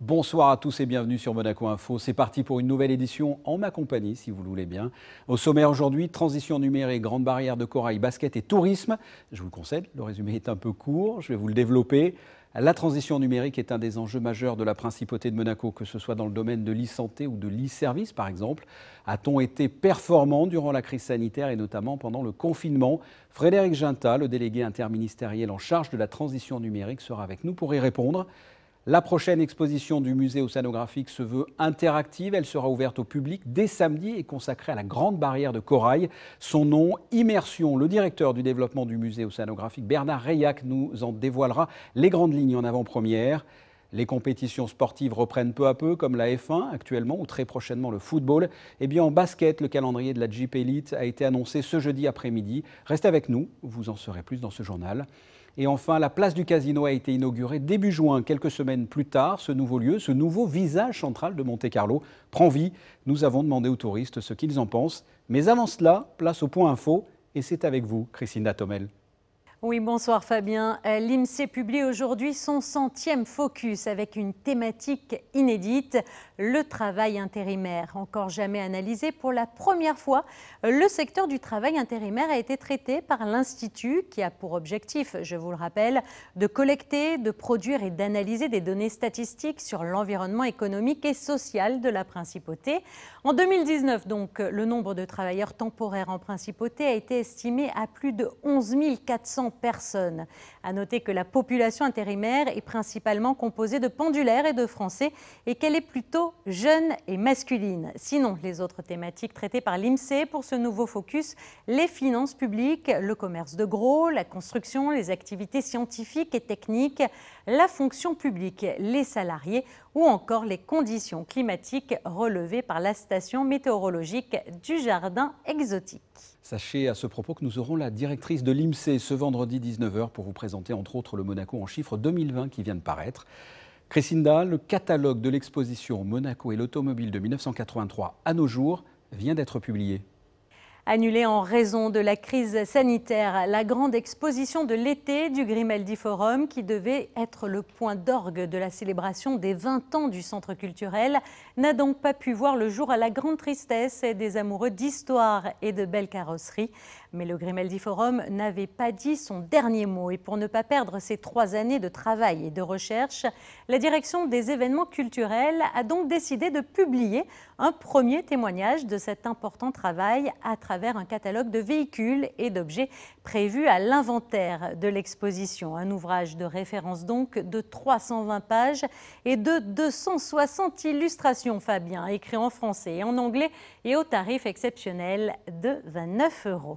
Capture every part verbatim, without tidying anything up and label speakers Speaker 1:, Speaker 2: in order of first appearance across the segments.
Speaker 1: Bonsoir à tous et bienvenue sur Monaco Info. C'est parti pour une nouvelle édition en ma compagnie, si vous le voulez bien. Au sommaire aujourd'hui, transition numérique, grande barrière de corail, basket et tourisme. Je vous le concède, le résumé est un peu court, je vais vous le développer. La transition numérique est un des enjeux majeurs de la principauté de Monaco, que ce soit dans le domaine de l'e-santé ou de l'e-service par exemple. A-t-on été performant durant la crise sanitaire et notamment pendant le confinement? Frédéric Ginta, le délégué interministériel en charge de la transition numérique, sera avec nous pour y répondre. La prochaine exposition du musée océanographique se veut interactive. Elle sera ouverte au public dès samedi et consacrée à la grande barrière de corail. Son nom, Immersion. Le directeur du développement du musée océanographique, Bernard Reillac, nous en dévoilera les grandes lignes en avant-première. Les compétitions sportives reprennent peu à peu, comme la F un actuellement, ou très prochainement le football. Et bien en basket, le calendrier de la Jeep Elite a été annoncé ce jeudi après-midi. Restez avec nous, vous en saurez plus dans ce journal. Et enfin, la place du Casino a été inaugurée début juin, quelques semaines plus tard. Ce nouveau lieu, ce nouveau visage central de Monte-Carlo prend vie. Nous avons demandé aux touristes ce qu'ils en pensent. Mais avant cela, place au point info. Et c'est avec vous, Christine Tomel.
Speaker 2: Oui, bonsoir Fabien. L'INSEE publie aujourd'hui son centième focus avec une thématique inédite, le travail intérimaire. Encore jamais analysé, pour la première fois, le secteur du travail intérimaire a été traité par l'Institut qui a pour objectif, je vous le rappelle, de collecter, de produire et d'analyser des données statistiques sur l'environnement économique et social de la principauté. En deux mille dix-neuf, donc, le nombre de travailleurs temporaires en principauté a été estimé à plus de onze mille quatre cents personnes. À noter que la population intérimaire est principalement composée de pendulaires et de Français et qu'elle est plutôt jeune et masculine. Sinon, les autres thématiques traitées par l'INSEE pour ce nouveau focus, les finances publiques, le commerce de gros, la construction, les activités scientifiques et techniques, la fonction publique, les salariés ou encore les conditions climatiques relevées par la station météorologique du Jardin Exotique.
Speaker 1: Sachez à ce propos que nous aurons la directrice de l'INSEE ce vendredi dix-neuf heures pour vous présenter entre autres le Monaco en chiffres deux mille vingt qui vient de paraître. Christinda, le catalogue de l'exposition Monaco et l'automobile de mille neuf cent quatre-vingt-trois à nos jours vient d'être publié.
Speaker 2: Annulée en raison de la crise sanitaire, la grande exposition de l'été du Grimaldi Forum, qui devait être le point d'orgue de la célébration des vingt ans du centre culturel, n'a donc pas pu voir le jour à la grande tristesse des amoureux d'histoire et de belles carrosseries. Mais le Grimaldi Forum n'avait pas dit son dernier mot. Et pour ne pas perdre ces trois années de travail et de recherche, la direction des événements culturels a donc décidé de publier un premier témoignage de cet important travail à travers un catalogue de véhicules et d'objets prévus à l'inventaire de l'exposition. Un ouvrage de référence donc de trois cent vingt pages et de deux cent soixante illustrations, Fabien, écrit en français et en anglais et au tarif exceptionnel de vingt-neuf euros.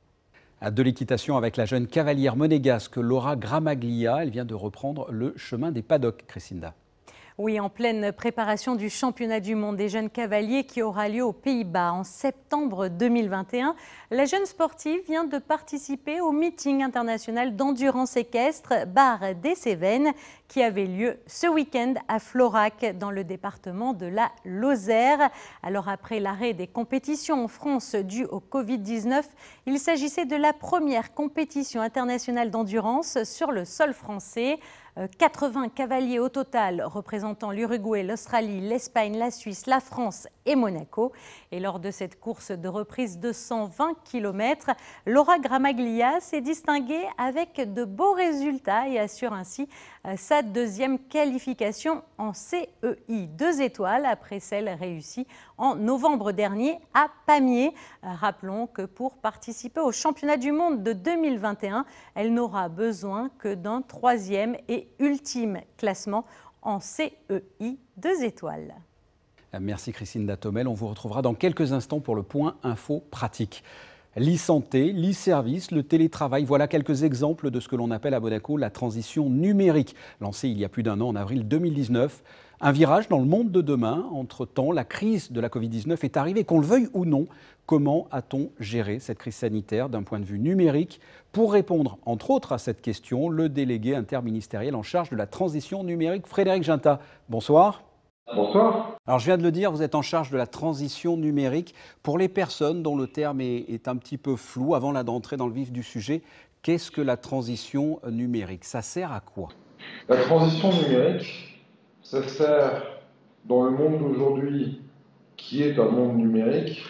Speaker 1: De l'équitation avec la jeune cavalière monégasque Laura Gramaglia. Elle vient de reprendre le chemin des paddocks, Christinda.
Speaker 2: Oui, en pleine préparation du championnat du monde des jeunes cavaliers qui aura lieu aux Pays-Bas en septembre deux mille vingt et un, la jeune sportive vient de participer au meeting international d'endurance équestre Barre des Cévennes qui avait lieu ce week-end à Florac dans le département de la Lozère. Alors après l'arrêt des compétitions en France dû au Covid dix-neuf, il s'agissait de la première compétition internationale d'endurance sur le sol français. quatre-vingts cavaliers au total représentant l'Uruguay, l'Australie, l'Espagne, la Suisse, la France et Monaco. Et lors de cette course de reprise de cent vingt kilomètres, Laura Gramaglia s'est distinguée avec de beaux résultats et assure ainsi sa deuxième qualification en C E I deux étoiles après celle réussie en novembre dernier à Pamiers. Rappelons que pour participer au championnat du monde de deux mille vingt et un, elle n'aura besoin que d'un troisième et ultime classement en C E I deux étoiles.
Speaker 1: Merci Christine Datomel. On vous retrouvera dans quelques instants pour le point info pratique. L'e-santé, l'e-service, le télétravail, voilà quelques exemples de ce que l'on appelle à Monaco la transition numérique. Lancée il y a plus d'un an, en avril deux mille dix-neuf. Un virage dans le monde de demain. Entre-temps, la crise de la Covid dix-neuf est arrivée, qu'on le veuille ou non. Comment a-t-on géré cette crise sanitaire d'un point de vue numérique? Pour répondre, entre autres, à cette question, le délégué interministériel en charge de la transition numérique, Frédéric Ginta. Bonsoir.
Speaker 3: Bonsoir.
Speaker 1: Alors je viens de le dire, vous êtes en charge de la transition numérique. Pour les personnes dont le terme est, est un petit peu flou, avant là d'entrer dans le vif du sujet, qu'est-ce que la transition numérique? Ça sert à quoi?
Speaker 3: La transition numérique, Ça sert, dans le monde d'aujourd'hui, qui est un monde numérique,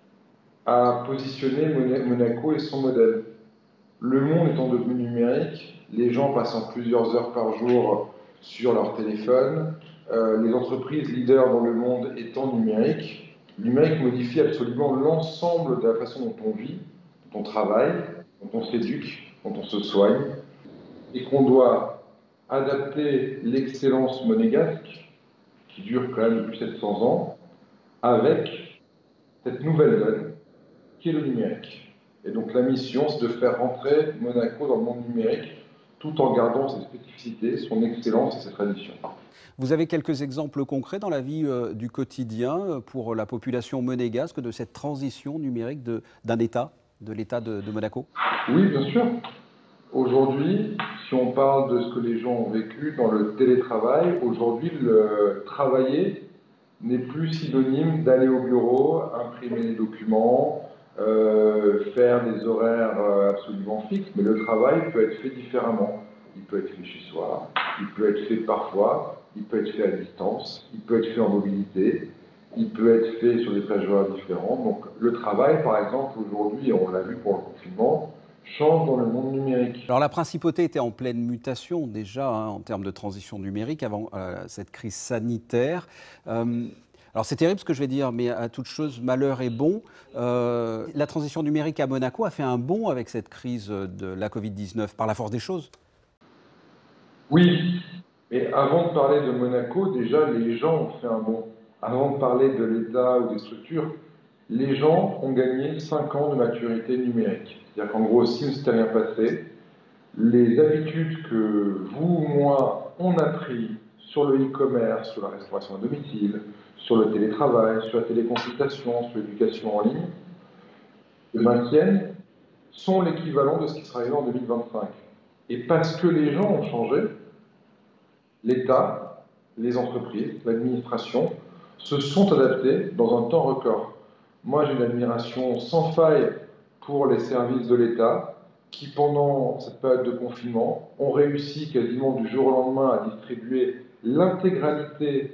Speaker 3: à positionner Monaco et son modèle. Le monde étant devenu numérique, les gens passant plusieurs heures par jour sur leur téléphone, euh, les entreprises leaders dans le monde étant numériques, le numérique modifie absolument l'ensemble de la façon dont on vit, dont on travaille, dont on s'éduque, dont on se soigne, et qu'on doit adapter l'excellence monégasque, qui dure quand même depuis sept cents ans, avec cette nouvelle donne qui est le numérique. Et donc la mission, c'est de faire rentrer Monaco dans le monde numérique tout en gardant ses spécificités, son excellence et ses traditions.
Speaker 1: Vous avez quelques exemples concrets dans la vie euh, du quotidien pour la population monégasque de cette transition numérique d'un État, de l'État de, de Monaco?
Speaker 3: Oui, bien sûr. Aujourd'hui, si on parle de ce que les gens ont vécu dans le télétravail, aujourd'hui, le travailler n'est plus synonyme d'aller au bureau, imprimer des documents, euh, faire des horaires absolument fixes, mais le travail peut être fait différemment. Il peut être fait chez soi, il peut être fait parfois, il peut être fait à distance, il peut être fait en mobilité, il peut être fait sur des plages horaires différentes. Donc le travail, par exemple, aujourd'hui, et on l'a vu pour le confinement, change dans le monde numérique.
Speaker 1: Alors la principauté était en pleine mutation déjà hein, en termes de transition numérique avant euh, cette crise sanitaire. Euh, alors c'est terrible ce que je vais dire, mais à toute chose, malheur est bon. Euh, la transition numérique à Monaco a fait un bond avec cette crise de la Covid dix-neuf, par la force des choses.
Speaker 3: Oui, mais avant de parler de Monaco, déjà les gens ont fait un bond. Avant de parler de l'État ou des structures, les gens ont gagné cinq ans de maturité numérique. C'est-à-dire qu'en gros, si ne s'était rien passé, les habitudes que vous ou moi, on a pris sur le e-commerce, sur la restauration à domicile, sur le télétravail, sur la téléconsultation, sur l'éducation en ligne, se maintiennent, sont l'équivalent de ce qui sera arrivé en deux mille vingt-cinq. Et parce que les gens ont changé, l'État, les entreprises, l'administration se sont adaptés dans un temps record. Moi, j'ai une admiration sans faille pour les services de l'État qui, pendant cette période de confinement, ont réussi quasiment du jour au lendemain à distribuer l'intégralité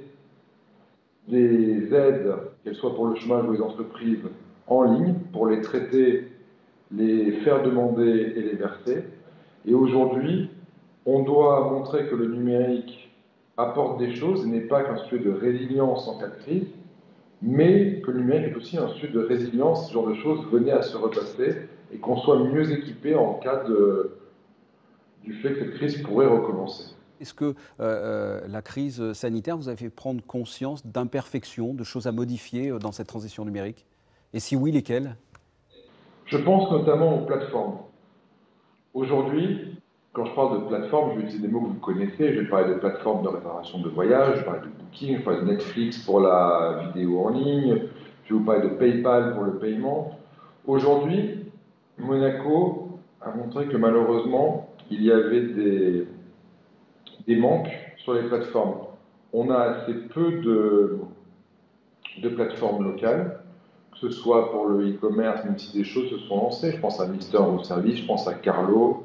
Speaker 3: des aides, qu'elles soient pour le chômage ou les entreprises, en ligne, pour les traiter, les faire demander et les verser. Et aujourd'hui, on doit montrer que le numérique apporte des choses et n'est pas qu'un sujet de résilience en cas de crise, mais que le numérique est aussi un sujet de résilience, ce genre de choses venaient à se repasser et qu'on soit mieux équipé en cas de, du fait que cette crise pourrait recommencer.
Speaker 1: Est-ce que euh, la crise sanitaire vous a fait prendre conscience d'imperfections, de choses à modifier dans cette transition numérique? Et si oui, lesquelles?
Speaker 3: Je pense notamment aux plateformes. Aujourd'hui, quand je parle de plateforme, je vais utiliser des mots que vous connaissez. Je vais parler de plateforme de réservation de voyage, je vais parler de Booking, je vais parler de Netflix pour la vidéo en ligne, je vais vous parler de PayPal pour le paiement. Aujourd'hui, Monaco a montré que malheureusement, il y avait des, des manques sur les plateformes. On a assez peu de, de plateformes locales, que ce soit pour le e-commerce, même si des choses se sont lancées. Je pense à Mister Home Service, je pense à Carlo.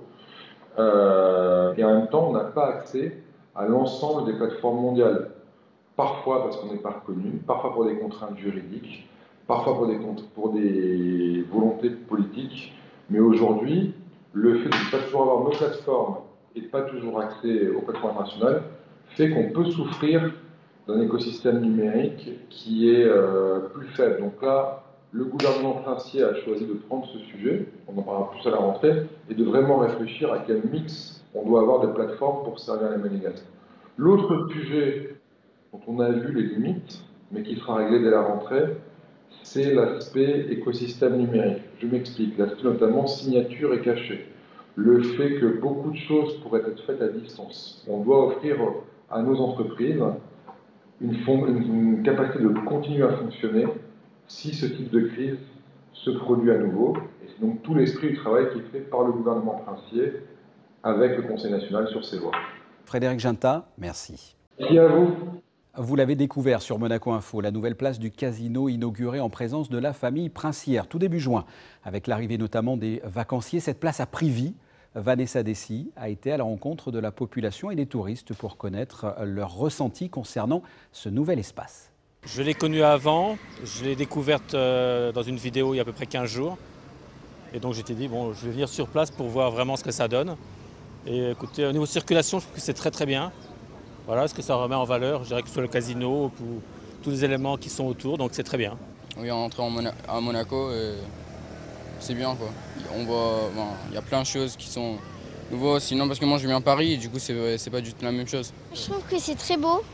Speaker 3: Euh, et en même temps, on n'a pas accès à l'ensemble des plateformes mondiales. Parfois parce qu'on n'est pas reconnu, parfois pour des contraintes juridiques, parfois pour des, pour des volontés politiques. Mais aujourd'hui, le fait de ne pas toujours avoir nos plateformes et de ne pas toujours accès aux plateformes internationales fait qu'on peut souffrir d'un écosystème numérique qui est euh, plus faible. Donc là, le gouvernement princier a choisi de prendre ce sujet, on en parlera plus à la rentrée, et de vraiment réfléchir à quel mix on doit avoir de plateformes pour servir les Monégasques. L'autre sujet dont on a vu les limites, mais qui sera réglé dès la rentrée, c'est l'aspect écosystème numérique. Je m'explique, l'aspect notamment signature et cachet. Le fait que beaucoup de choses pourraient être faites à distance. On doit offrir à nos entreprises une, une capacité de continuer à fonctionner si ce type de crise se produit à nouveau. Et c'est donc tout l'esprit du travail qui est fait par le gouvernement princier avec le Conseil national sur ces lois.
Speaker 1: Frédéric Ginta, merci.
Speaker 3: Merci à vous.
Speaker 1: Vous l'avez découvert sur Monaco Info, la nouvelle place du casino inaugurée en présence de la famille princière tout début juin. Avec l'arrivée notamment des vacanciers, cette place a pris vie. Vanessa Dessy a été à la rencontre de la population et des touristes pour connaître leur ressenti concernant ce nouvel espace.
Speaker 4: Je l'ai connue avant, je l'ai découverte dans une vidéo il y a à peu près quinze jours. Et donc j'étais dit, bon, je vais venir sur place pour voir vraiment ce que ça donne. Et écoutez, au niveau circulation, je trouve que c'est très très bien. Voilà, ce que ça remet en valeur, je dirais que ce soit le casino, ou tous les éléments qui sont autour, donc c'est très bien.
Speaker 5: Oui, rentrer à Monaco, c'est bien quoi. On voit, bon, il y a plein de choses qui sont nouveaux, sinon parce que moi je viens à Paris et du coup c'est pas du tout la même chose.
Speaker 6: Je trouve que c'est très beau.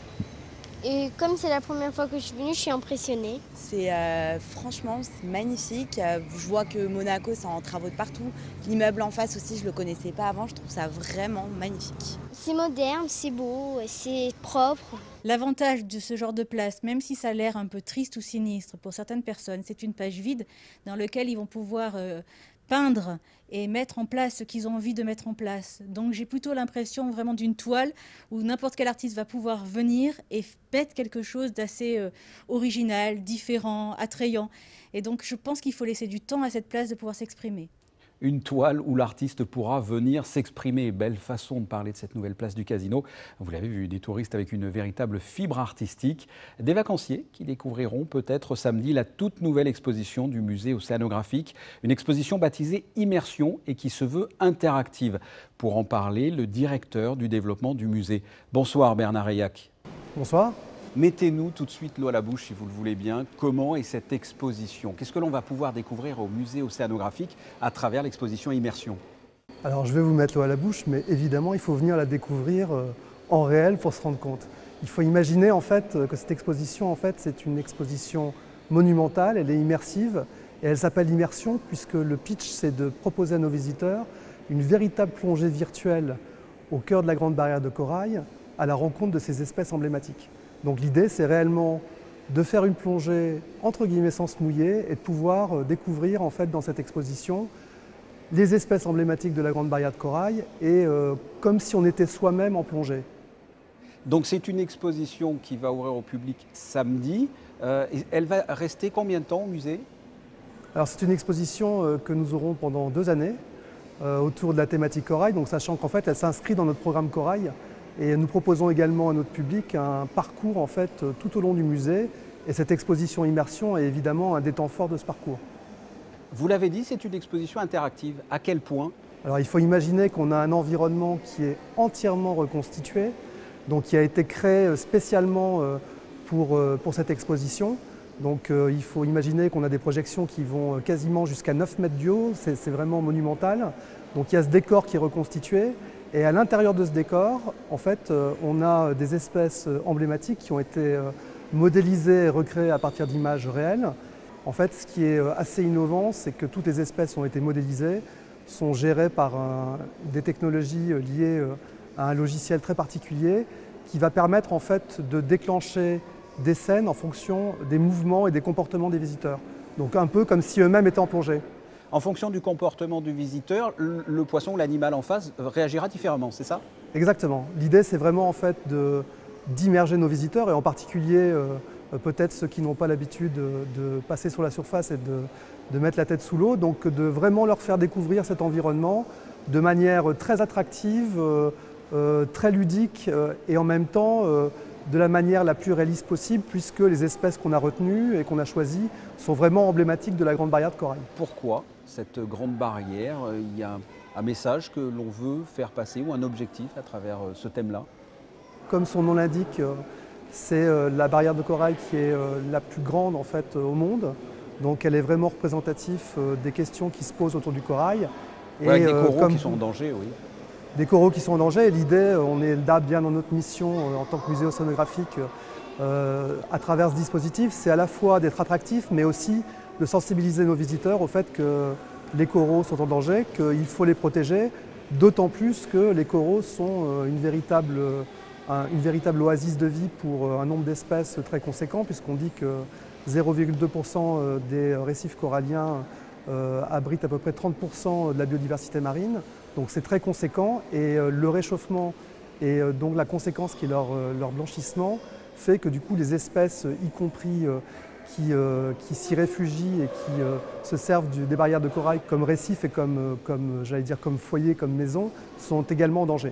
Speaker 6: Et comme c'est la première fois que je suis venue, je suis impressionnée.
Speaker 7: C'est euh, franchement c'est magnifique. Je vois que Monaco, c'est en travaux de partout. L'immeuble en face aussi, je ne le connaissais pas avant. Je trouve ça vraiment magnifique.
Speaker 6: C'est moderne, c'est beau, c'est propre.
Speaker 8: L'avantage de ce genre de place, même si ça a l'air un peu triste ou sinistre pour certaines personnes, c'est une page vide dans laquelle ils vont pouvoir euh, peindre et mettre en place ce qu'ils ont envie de mettre en place. Donc j'ai plutôt l'impression vraiment d'une toile où n'importe quel artiste va pouvoir venir et mettre quelque chose d'assez euh, original, différent, attrayant. Et donc je pense qu'il faut laisser du temps à cette place de pouvoir s'exprimer.
Speaker 1: Une toile où l'artiste pourra venir s'exprimer. Belle façon de parler de cette nouvelle place du Casino. Vous l'avez vu, des touristes avec une véritable fibre artistique. Des vacanciers qui découvriront peut-être samedi la toute nouvelle exposition du musée océanographique. Une exposition baptisée Immersion et qui se veut interactive. Pour en parler, le directeur du développement du musée. Bonsoir Bernard Eillac.
Speaker 9: Bonsoir.
Speaker 1: Mettez-nous tout de suite l'eau à la bouche, si vous le voulez bien. Comment est cette exposition? Qu'est-ce que l'on va pouvoir découvrir au musée océanographique à travers l'exposition Immersion?
Speaker 9: Alors, je vais vous mettre l'eau à la bouche, mais évidemment, il faut venir la découvrir en réel pour se rendre compte. Il faut imaginer en fait que cette exposition, en fait, c'est une exposition monumentale, elle est immersive, et elle s'appelle Immersion puisque le pitch, c'est de proposer à nos visiteurs une véritable plongée virtuelle au cœur de la Grande Barrière de Corail, à la rencontre de ces espèces emblématiques. Donc l'idée, c'est réellement de faire une plongée entre guillemets sans se mouiller et de pouvoir découvrir en fait dans cette exposition les espèces emblématiques de la Grande Barrière de Corail et euh, comme si on était soi-même en plongée.
Speaker 1: Donc c'est une exposition qui va ouvrir au public samedi. Euh, elle va rester combien de temps au musée?
Speaker 9: Alors c'est une exposition euh, que nous aurons pendant deux années euh, autour de la thématique Corail, donc sachant qu'en fait elle s'inscrit dans notre programme Corail. Et nous proposons également à notre public un parcours en fait, tout au long du musée. Et cette exposition Immersion est évidemment un des temps forts de ce parcours.
Speaker 1: Vous l'avez dit, c'est une exposition interactive. À quel point?
Speaker 9: Alors il faut imaginer qu'on a un environnement qui est entièrement reconstitué, donc qui a été créé spécialement pour, pour cette exposition. Donc euh, il faut imaginer qu'on a des projections qui vont quasiment jusqu'à neuf mètres de haut, c'est vraiment monumental. Donc il y a ce décor qui est reconstitué. Et à l'intérieur de ce décor, en fait, euh, on a des espèces emblématiques qui ont été euh, modélisées et recréées à partir d'images réelles. En fait, ce qui est assez innovant, c'est que toutes les espèces ont été modélisées, sont gérées par un, des technologies liées à un logiciel très particulier qui va permettre en fait de déclencher des scènes en fonction des mouvements et des comportements des visiteurs. Donc un peu comme si eux-mêmes étaient en plongée.
Speaker 1: En fonction du comportement du visiteur, le poisson ou l'animal en face réagira différemment, c'est ça?
Speaker 9: Exactement. L'idée, c'est vraiment en fait d'immerger nos visiteurs et en particulier euh, peut-être ceux qui n'ont pas l'habitude de, de passer sur la surface et de, de mettre la tête sous l'eau, donc de vraiment leur faire découvrir cet environnement de manière très attractive, euh, euh, très ludique euh, et en même temps euh, de la manière la plus réaliste possible puisque les espèces qu'on a retenues et qu'on a choisies sont vraiment emblématiques de la Grande Barrière de Corail.
Speaker 1: Pourquoi cette grande barrière? Il y a un message que l'on veut faire passer ou un objectif à travers ce thème-là?
Speaker 9: Comme son nom l'indique, c'est la barrière de corail qui est la plus grande en fait au monde. Donc elle est vraiment représentative des questions qui se posent autour du corail.
Speaker 1: Ouais, avec des coraux comme qui sont en danger, oui.
Speaker 9: Des coraux qui sont en danger. Et l'idée, on est là bien dans notre mission en tant que musée océanographique euh, à travers ce dispositif, c'est à la fois d'être attractif, mais aussi de sensibiliser nos visiteurs au fait que les coraux sont en danger, qu'il faut les protéger, d'autant plus que les coraux sont une véritable, une véritable oasis de vie pour un nombre d'espèces très conséquent, puisqu'on dit que zéro virgule deux pour cent des récifs coralliens euh, abritent à peu près trente pour cent de la biodiversité marine. Donc c'est très conséquent et le réchauffement et donc la conséquence qui est leur, leur blanchissement fait que du coup les espèces, y compris qui, euh, qui s'y réfugient et qui euh, se servent du, des barrières de corail comme récif et comme, comme, j'allais dire, comme foyer, comme maison, sont également en danger.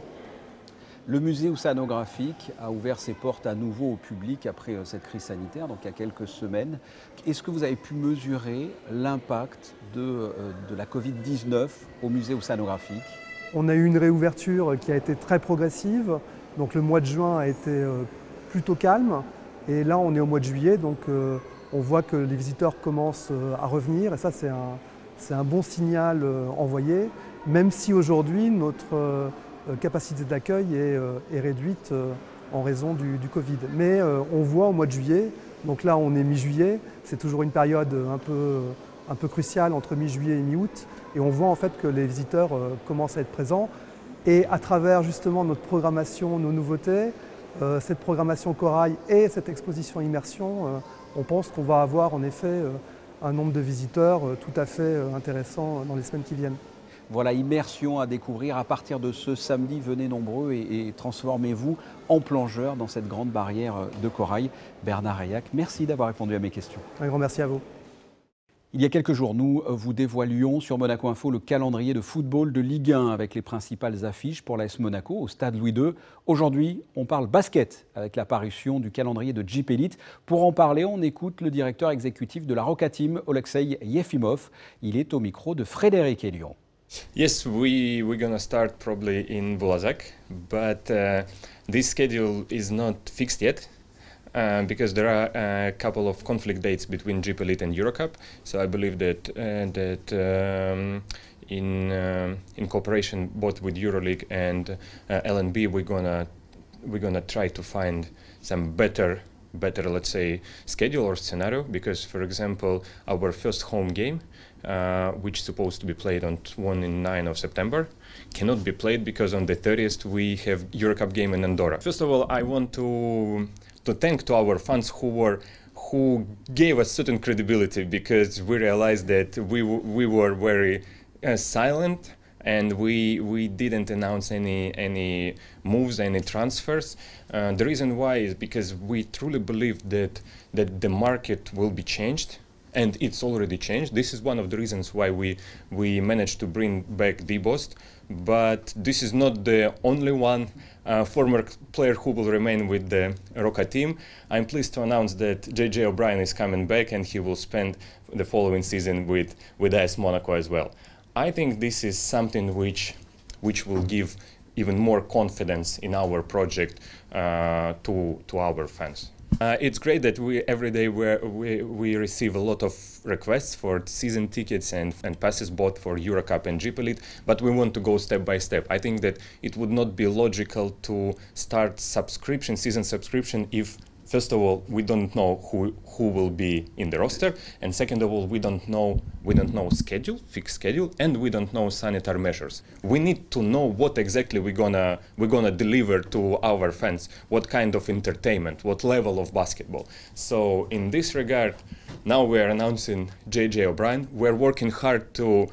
Speaker 1: Le musée océanographique a ouvert ses portes à nouveau au public après cette crise sanitaire, donc il y a quelques semaines. Est-ce que vous avez pu mesurer l'impact de, de la Covid dix-neuf au musée océanographique?
Speaker 9: On a eu une réouverture qui a été très progressive. Donc le mois de juin a été plutôt calme. Et là, on est au mois de juillet, donc on voit que les visiteurs commencent à revenir. Et ça, c'est un, c'est un bon signal envoyé, même si aujourd'hui, notre capacité d'accueil est, est réduite en raison du, du Covid. Mais on voit au mois de juillet, donc là on est mi-juillet, c'est toujours une période un peu, un peu cruciale entre mi-juillet et mi-août, et on voit en fait que les visiteurs commencent à être présents. Et à travers justement notre programmation, nos nouveautés, cette programmation corail et cette exposition immersion, on pense qu'on va avoir en effet un nombre de visiteurs tout à fait intéressant dans les semaines qui viennent.
Speaker 1: Voilà, immersion à découvrir à partir de ce samedi. Venez nombreux et, et transformez-vous en plongeur dans cette grande barrière de corail. Bernard Reillac, merci d'avoir répondu à mes questions.
Speaker 9: Un grand merci à vous.
Speaker 1: Il y a quelques jours, nous vous dévoilions sur Monaco Info le calendrier de football de Ligue un avec les principales affiches pour l'A S Monaco au stade Louis deux. Aujourd'hui, on parle basket avec l'apparition du calendrier de Jeep Elite. Pour en parler, on écoute le directeur exécutif de la Roca Team, Oleksiy Yefimov. Il est au micro de Frédéric Elion.
Speaker 10: Yes, we we're gonna start probably in Volazak, but uh, this schedule is not fixed yet uh, because there are a couple of conflict dates between Jeep Elite and Eurocup. So I believe that uh, that um, in uh, in cooperation both with EuroLeague and uh, L N B, we're gonna we're gonna try to find some better. better, let's say, schedule or scenario, because, for example, our first home game, uh, which is supposed to be played on one in nine of September, cannot be played because on the thirtieth we have Eurocup game in Andorra. First of all, I want to to thank to our fans who were who gave us certain credibility, because we realized that we we were very uh, silent. And we we didn't announce any any moves, any transfers. Uh, the reason why is because we truly believe that that the market will be changed, and it's already changed. This is one of the reasons why we we managed to bring back DeBost. But this is not the only one uh, former player who will remain with the Roca team. I'm pleased to announce that J J O'Brien is coming back, and he will spend the following season with with A S Monaco as well. I think this is something which, which will give even more confidence in our project uh, to, to our fans. Uh, it's great that we every day we we we receive a lot of requests for season tickets and, and passes bought for Eurocup and Jeep Elite, but we want to go step by step. I think that it would not be logical to start subscription, season subscription, if first of all, we don't know who who will be in the roster, and second of all, we don't know we don't know schedule, fixed schedule, and we don't know sanitary measures. We need to know what exactly we're gonna we're gonna deliver to our fans, what kind of entertainment, what level of basketball. So in this regard, now we are announcing J J O'Brien. We're working hard to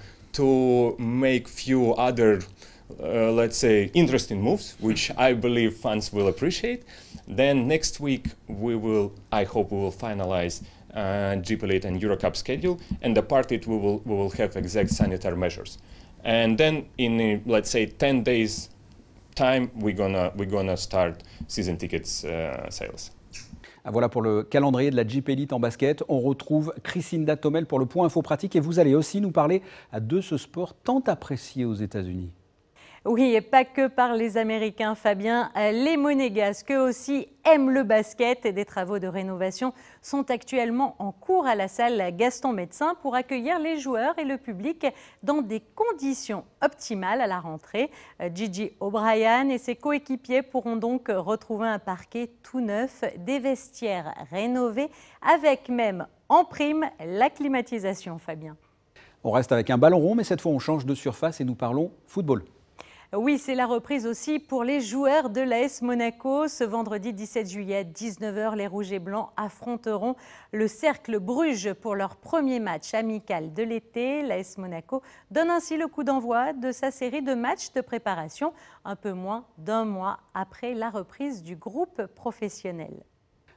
Speaker 10: to make few other uh, let's say interesting moves, which I believe fans will appreciate. Then next week we will, I hope we will finalize uh, Jeep Elite and Eurocup schedule, and apart it we will we will have exact sanitary measures. And then in uh, let's say ten days time we're gonna we're gonna start season tickets uh, sales.
Speaker 1: Voilà pour le calendrier de la Jeep Elite en basket. On retrouve Christinda Tomel pour le point info pratique, et vous allez aussi nous parler de ce sport tant apprécié aux États-Unis.
Speaker 2: Oui, et pas que par les Américains, Fabien. Les Monégasques, eux aussi, aiment le basket, et des travaux de rénovation sont actuellement en cours à la salle Gaston Médecin pour accueillir les joueurs et le public dans des conditions optimales à la rentrée. Gigi O'Brien et ses coéquipiers pourront donc retrouver un parquet tout neuf, des vestiaires rénovés, avec même en prime la climatisation, Fabien.
Speaker 1: On reste avec un ballon rond, mais cette fois on change de surface et nous parlons football.
Speaker 2: Oui, c'est la reprise aussi pour les joueurs de l'A S Monaco. Ce vendredi dix-sept juillet à dix-neuf heures, les Rouges et Blancs affronteront le Cercle Bruges pour leur premier match amical de l'été. L'A S Monaco donne ainsi le coup d'envoi de sa série de matchs de préparation, un peu moins d'un mois après la reprise du groupe professionnel.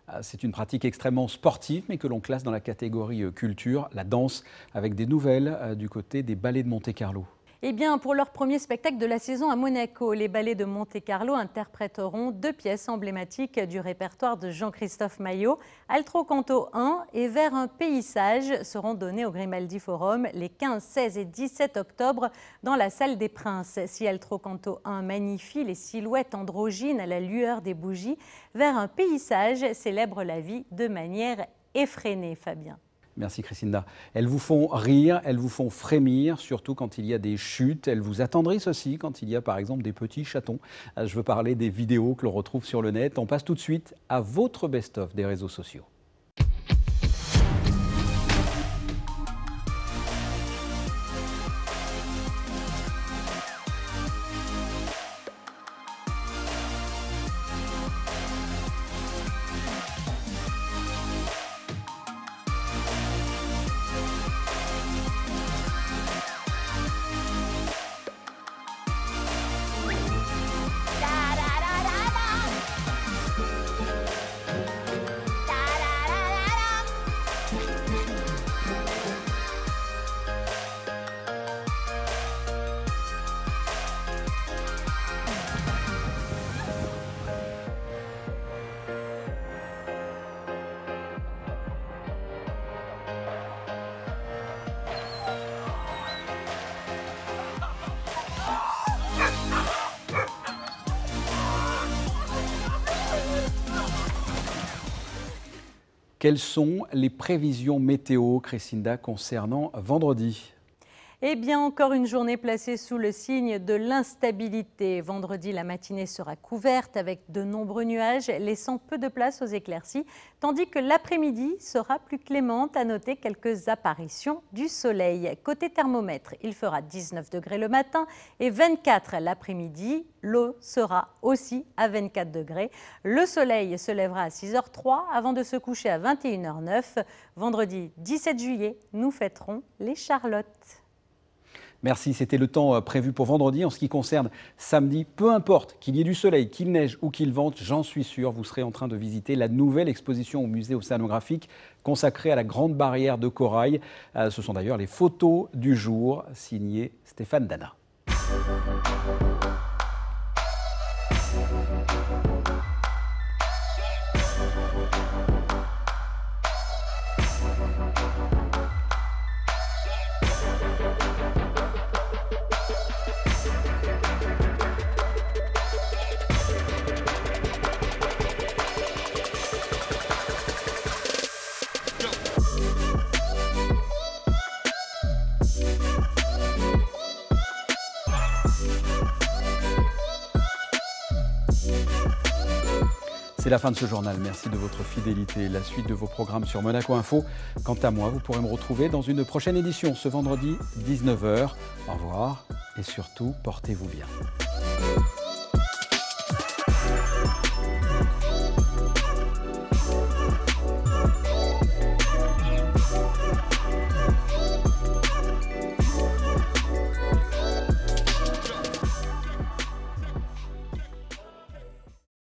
Speaker 1: C'est une pratique extrêmement sportive, mais que l'on classe dans la catégorie culture, la danse, avec des nouvelles du côté des ballets de Monte-Carlo.
Speaker 2: Eh bien, pour leur premier spectacle de la saison à Monaco, les ballets de Monte-Carlo interpréteront deux pièces emblématiques du répertoire de Jean-Christophe Maillot. Altro Canto un et Vers un pays sage seront donnés au Grimaldi Forum les quinze, seize et dix-sept octobre dans la salle des Princes. Si Altro Canto un magnifie les silhouettes androgynes à la lueur des bougies, Vers un pays sage célèbre la vie de manière effrénée, Fabien.
Speaker 1: Merci Christinda. Elles vous font rire, elles vous font frémir, surtout quand il y a des chutes. Elles vous attendrissent aussi quand il y a par exemple des petits chatons. Je veux parler des vidéos que l'on retrouve sur le net. On passe tout de suite à votre best-of des réseaux sociaux. Quelles sont les prévisions météo, Christinda, concernant vendredi ?
Speaker 2: Eh bien, encore une journée placée sous le signe de l'instabilité. Vendredi, la matinée sera couverte avec de nombreux nuages, laissant peu de place aux éclaircies, tandis que l'après-midi sera plus clémente. À noter quelques apparitions du soleil. Côté thermomètre, il fera dix-neuf degrés le matin et vingt-quatre l'après-midi. L'eau sera aussi à vingt-quatre degrés. Le soleil se lèvera à six heures trois avant de se coucher à vingt et une heures neuf. Vendredi dix-sept juillet, nous fêterons les Charlottes.
Speaker 1: Merci, c'était le temps prévu pour vendredi. En ce qui concerne samedi, peu importe qu'il y ait du soleil, qu'il neige ou qu'il vente, j'en suis sûr, vous serez en train de visiter la nouvelle exposition au musée océanographique consacrée à la Grande Barrière de Corail. Ce sont d'ailleurs les photos du jour signées Stéphane Dana. C'est la fin de ce journal. Merci de votre fidélité. La suite de vos programmes sur Monaco Info. Quant à moi, vous pourrez me retrouver dans une prochaine édition ce vendredi dix-neuf heures. Au revoir et surtout, portez-vous bien.